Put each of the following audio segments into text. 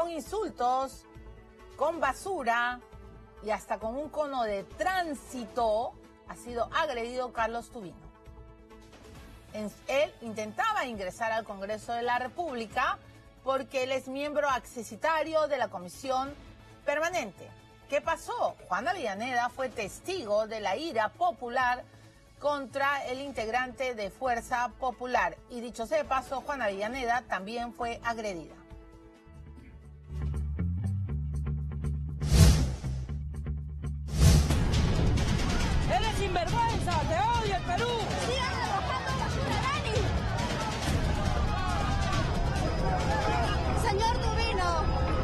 con insultos, con basura y hasta con un cono de tránsito ha sido agredido Carlos Tubino. Él intentaba ingresar al Congreso de la República porque él es miembro accesitario de la Comisión Permanente. ¿Qué pasó? Juan Avellaneda fue testigo de la ira popular contra el integrante de Fuerza Popular. Y dicho sea de paso, Juan Avellaneda también fue agredida. ¡Eres sinvergüenza! ¡Te odia el Perú! ¡Sigan arrojando basura, Dani! Señor Tubino.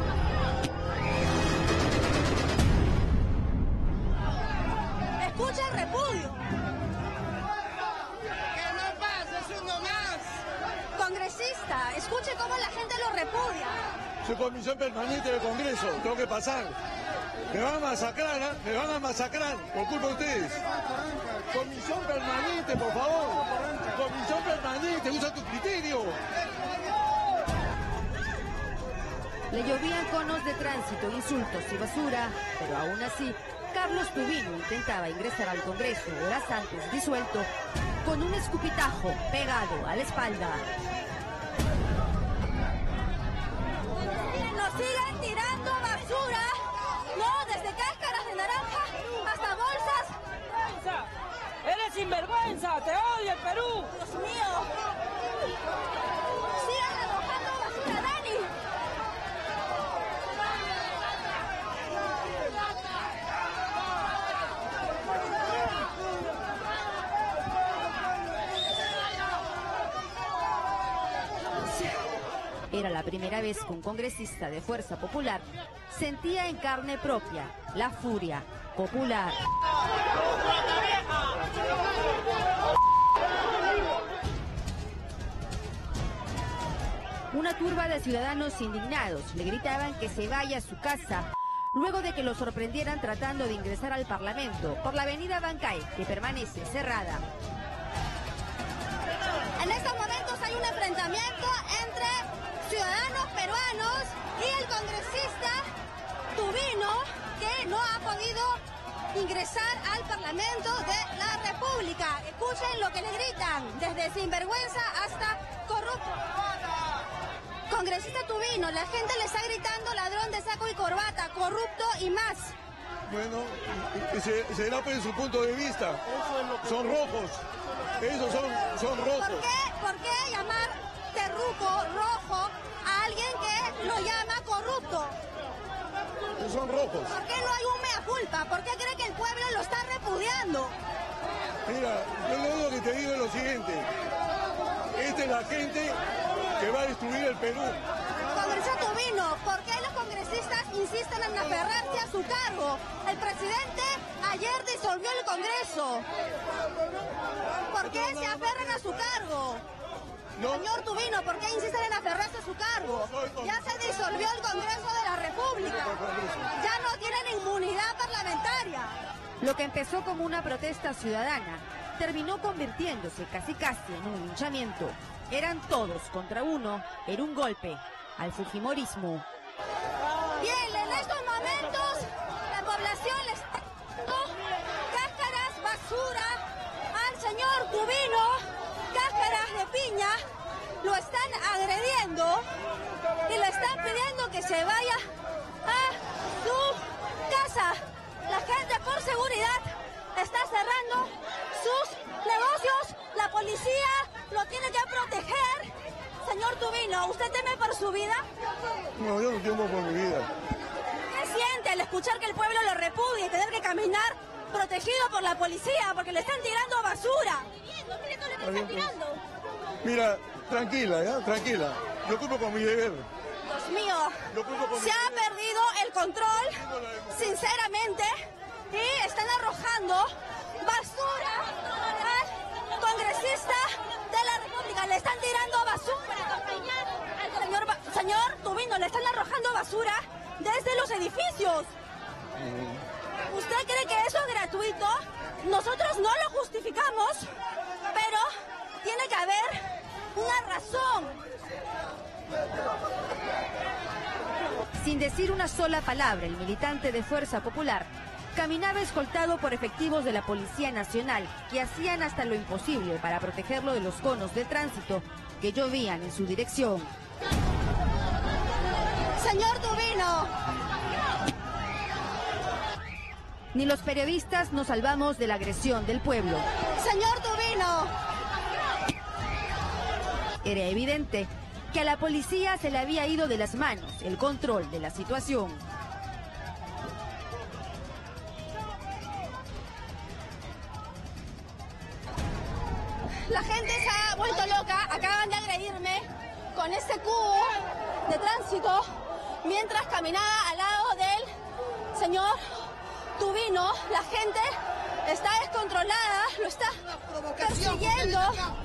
Escucha el repudio. ¡Que no pase, es uno más! Congresista, escuche cómo la gente lo repudia. Soy comisión permanente del Congreso, tengo que pasar. Me van a masacrar, ¿eh? Me van a masacrar, por culpa de ustedes. Comisión permanente, por favor. Comisión permanente, usa tu criterio. Le llovían conos de tránsito, insultos y basura, pero aún así, Carlos Tubino intentaba ingresar al Congreso horas antes disuelto con un escupitajo pegado a la espalda. Nos siguen tirando basura, no, desde cáscaras de naranja hasta bolsas. ¡Eres sinvergüenza! ¡Te odia el Perú! Dios mío. Sigan arrojando basura, Dani. Era la primera vez que un congresista de Fuerza Popular sentía en carne propia la furia popular. Una turba de ciudadanos indignados le gritaban que se vaya a su casa luego de que lo sorprendieran tratando de ingresar al Parlamento por la avenida Bancay, que permanece cerrada. En estos momentos hay un enfrentamiento entre ciudadanos peruanos y el congresista Tubino, que no ha podido ingresar al Parlamento de la República. Escuchen lo que le gritan, desde sinvergüenza hasta corrupto. Congresista Tubino, la gente le está gritando ladrón de saco y corbata, corrupto y más. Bueno, será por su punto de vista. Son rojos. Esos son rojos. ¿Por qué llamar terruco, rojo, a alguien que lo llama corrupto? Son rojos. ¿Por qué no hay un mea culpa? ¿Por qué cree que el pueblo lo está repudiando? Mira, yo lo único que te digo es lo siguiente. Esta es la gente que va a destruir el Perú. Congresista Tubino, ¿por qué los congresistas insisten en aferrarse a su cargo? El presidente ayer disolvió el Congreso. ¿Por qué se aferran a su cargo? No. Señor Tubino, ¿por qué insisten en aferrarse a su cargo? Ya se disolvió el Congreso de la República. Ya no tienen inmunidad parlamentaria. Lo que empezó como una protesta ciudadana terminó convirtiéndose casi en un linchamiento. Eran todos contra uno, era un golpe al fujimorismo. Bien, en estos momentos la población le está dando cáscaras, basura al señor Tubino, cáscaras de piña, lo están agrediendo y le están pidiendo que se vaya a su casa. La gente por seguridad está cerrando sus negocios, la policía lo tiene que proteger. Señor Tubino, ¿usted teme por su vida? No, yo no temo por mi vida. ¿Qué siente al escuchar que el pueblo lo repudia y tener que caminar protegido por la policía porque le están tirando basura? Mira, tranquila, ¿ya? Tranquila. Yo cumplo con mi deber. Dios mío, se ha perdido el control, sinceramente, y están arrojando basura al congresista de la República. Le están tirando basura. Señor Tubino, le están arrojando basura desde los edificios. ¿Usted cree que eso es gratuito? Nosotros no lo justificamos, pero tiene que haber una razón. Sin decir una sola palabra, el militante de Fuerza Popular caminaba escoltado por efectivos de la Policía Nacional, que hacían hasta lo imposible para protegerlo de los conos de tránsito que llovían en su dirección. Señor Tubino. Ni los periodistas nos salvamos de la agresión del pueblo. Señor Tubino. Era evidente que a la policía se le había ido de las manos el control de la situación. La gente se ha vuelto loca, acaban de agredirme con este cubo de tránsito mientras caminaba al lado del señor Tubino. La gente está descontrolada, lo está persiguiendo.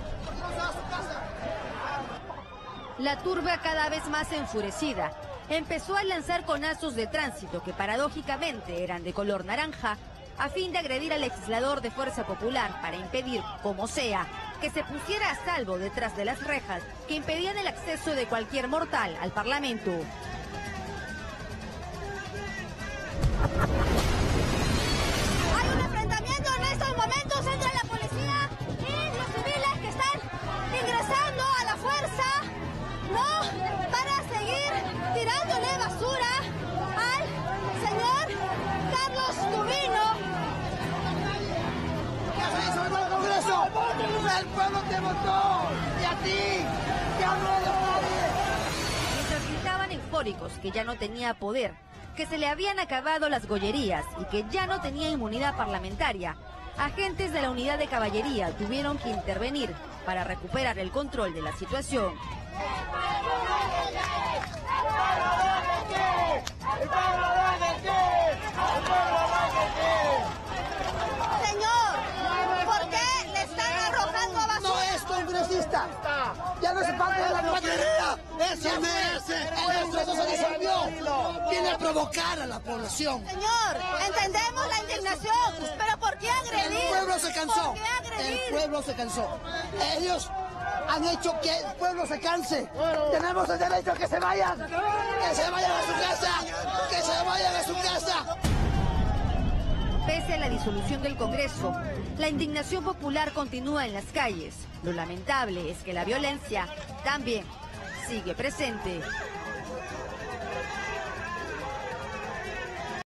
La turba, cada vez más enfurecida, empezó a lanzar conazos de tránsito que paradójicamente eran de color naranja, a fin de agredir al legislador de Fuerza Popular para impedir, como sea, que se pusiera a salvo detrás de las rejas que impedían el acceso de cualquier mortal al Parlamento. Hay un enfrentamiento en estos momentos entre la policía y los civiles que están ingresando a la fuerza, ¿no? Para seguir tirándole basura al señor Carlos Tubino. El pueblo te votó y a ti te habló de nadie. Mientras gritaban eufóricos que ya no tenía poder, que se le habían acabado las gollerías y que ya no tenía inmunidad parlamentaria, agentes de la unidad de caballería tuvieron que intervenir para recuperar el control de la situación. Señor, ¿por qué le están arrojando basura? No es congresista. Ya no es parte de la caballería. Eso merece. El Congreso se disolvió. Viene a provocar a la población. Señor, entendemos la indignación, pero ¿por qué agredir? El pueblo se cansó. ¿Por qué agredir? El pueblo se cansó. Ellos han hecho que el pueblo se canse. Tenemos el derecho a que se vayan. Que se vayan a su casa. Que se vayan a su casa. Pese a la disolución del Congreso, la indignación popular continúa en las calles. Lo lamentable es que la violencia también sigue presente.